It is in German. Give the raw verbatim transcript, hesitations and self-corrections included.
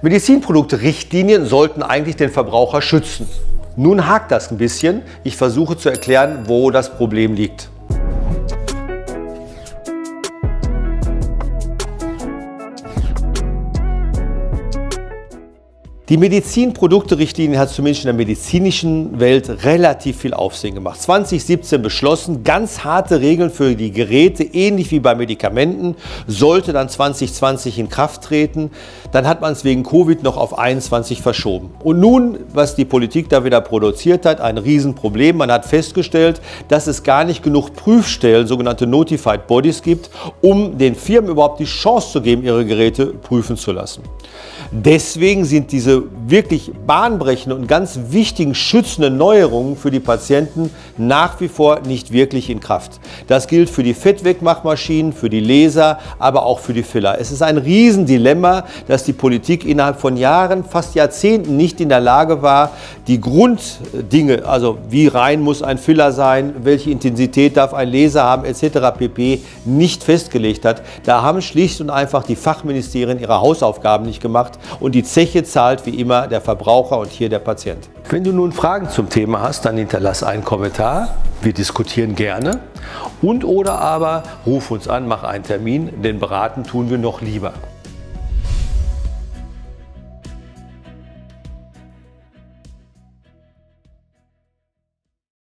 Medizinprodukte-Richtlinien sollten eigentlich den Verbraucher schützen. Nun hakt das ein bisschen. Ich versuche zu erklären, wo das Problem liegt. Die Medizinprodukte-Richtlinie hat zumindest in der medizinischen Welt relativ viel Aufsehen gemacht. zwanzig siebzehn beschlossen, ganz harte Regeln für die Geräte, ähnlich wie bei Medikamenten, sollte dann zwanzig zwanzig in Kraft treten. Dann hat man es wegen Covid noch auf einundzwanzig verschoben. Und nun, was die Politik da wieder produziert hat, ein Riesenproblem. Man hat festgestellt, dass es gar nicht genug Prüfstellen, sogenannte Notified Bodies gibt, um den Firmen überhaupt die Chance zu geben, ihre Geräte prüfen zu lassen. Deswegen sind diese wirklich bahnbrechenden und ganz wichtigen schützenden Neuerungen für die Patienten nach wie vor nicht wirklich in Kraft. Das gilt für die Fettwegmachmaschinen, für die Laser, aber auch für die Filler. Es ist ein Riesendilemma, dass die Politik innerhalb von Jahren, fast Jahrzehnten nicht in der Lage war, die Grunddinge, also wie rein muss ein Filler sein, welche Intensität darf ein Laser haben, et cetera pp. Nicht festgelegt hat. Da haben schlicht und einfach die Fachministerien ihre Hausaufgaben nicht gemacht. Und die Zeche zahlt wie immer der Verbraucher und hier der Patient. Wenn du nun Fragen zum Thema hast, dann hinterlass einen Kommentar. Wir diskutieren gerne. Und oder aber ruf uns an, mach einen Termin, denn beraten tun wir noch lieber.